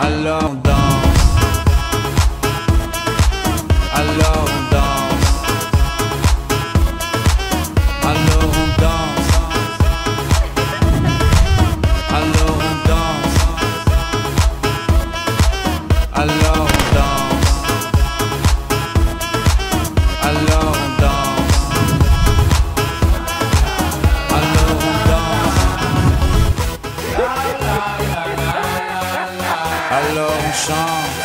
Alors on danse, alors on danse, alors on danse, alors on danse, alors on danse, alors on danse, alors on danse, alors on chante.